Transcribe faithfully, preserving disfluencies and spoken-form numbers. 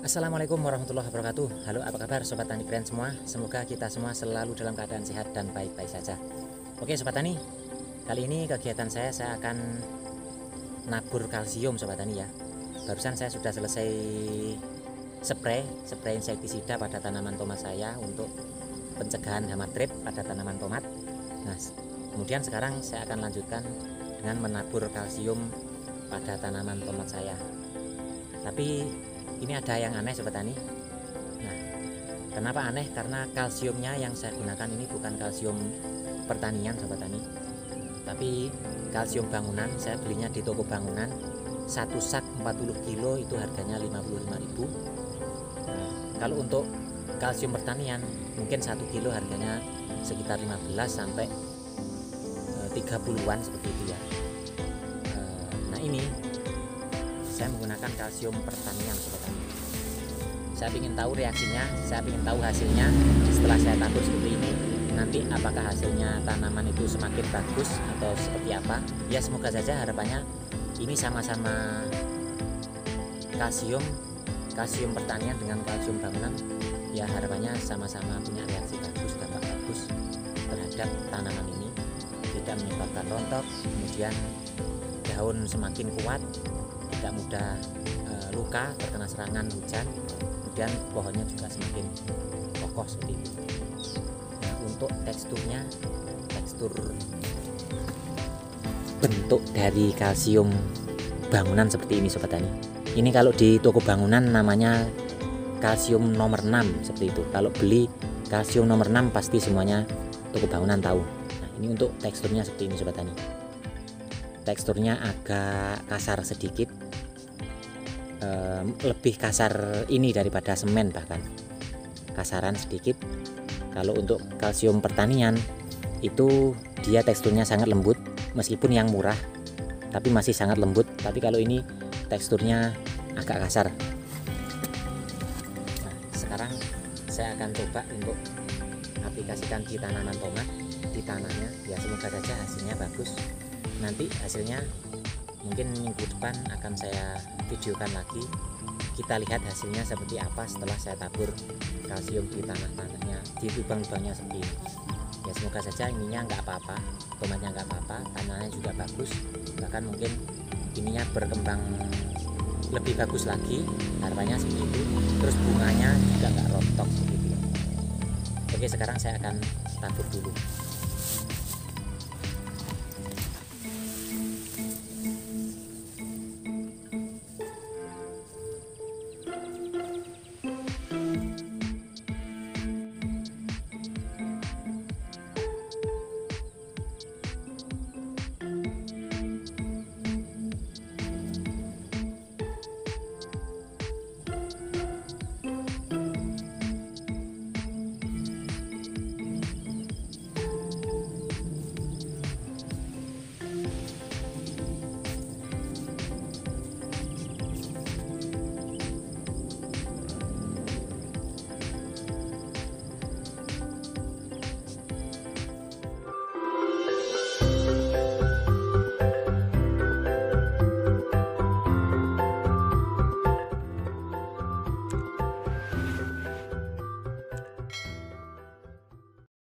Assalamualaikum warahmatullahi wabarakatuh. Halo, apa kabar Sobat Tani keren semua? Semoga kita semua selalu dalam keadaan sehat dan baik-baik saja. Oke Sobat Tani, kali ini kegiatan saya saya akan nabur kalsium Sobat Tani ya. Barusan saya sudah selesai spray, spray insektisida pada tanaman tomat saya untuk pencegahan hama trip pada tanaman tomat. Nah, kemudian sekarang saya akan lanjutkan dengan menabur kalsium pada tanaman tomat saya. Tapi ini ada yang aneh Sobat Tani. Nah, kenapa aneh? Karena kalsiumnya yang saya gunakan ini bukan kalsium pertanian Sobat Tani, tapi kalsium bangunan. Saya belinya di toko bangunan. Satu sak empat puluh kilo itu harganya lima puluh lima ribu. Nah, kalau untuk kalsium pertanian mungkin satu kilo harganya sekitar lima belas sampai tiga puluhan seperti itu ya. Nah, ini saya menggunakan kalsium pertanian Sobat Tani. Saya ingin tahu reaksinya, saya ingin tahu hasilnya setelah saya tabur seperti ini. Nanti apakah hasilnya tanaman itu semakin bagus atau seperti apa? Ya semoga saja, harapannya ini sama-sama kalsium, kalsium pertanian dengan kalsium bangunan. Ya harapannya sama-sama punya reaksi bagus, dampak bagus terhadap tanaman ini. Tidak menyebabkan rontok, kemudian daun semakin kuat, tidak mudah e, luka terkena serangan hujan, kemudian pohonnya juga semakin kokoh seperti itu. Nah, untuk teksturnya, tekstur bentuk dari kalsium bangunan seperti ini Sobat Tani. Ini kalau di toko bangunan namanya kalsium nomor enam seperti itu. Kalau beli kalsium nomor enam pasti semuanya toko bangunan tahu. Nah, ini untuk teksturnya seperti ini Sobat Tani. Teksturnya agak kasar sedikit, e, lebih kasar ini daripada semen, bahkan kasaran sedikit. Kalau untuk kalsium pertanian itu dia teksturnya sangat lembut, meskipun yang murah tapi masih sangat lembut. Tapi kalau ini teksturnya agak kasar. Nah, sekarang saya akan coba untuk aplikasikan di tanaman tomat, di tanahnya. Ya semoga saja hasilnya bagus. Nanti hasilnya mungkin minggu depan akan saya videokan lagi. Kita lihat hasilnya seperti apa setelah saya tabur kalsium di tanah-tanahnya, di lubang-lubangnya seperti ini. Ya semoga saja ininya nggak apa-apa, tomatnya nggak apa-apa, tanahnya juga bagus, bahkan mungkin ininya berkembang lebih bagus lagi, harapannya seperti itu. Terus bunganya juga nggak rontok seperti itu. Oke, sekarang saya akan tabur dulu.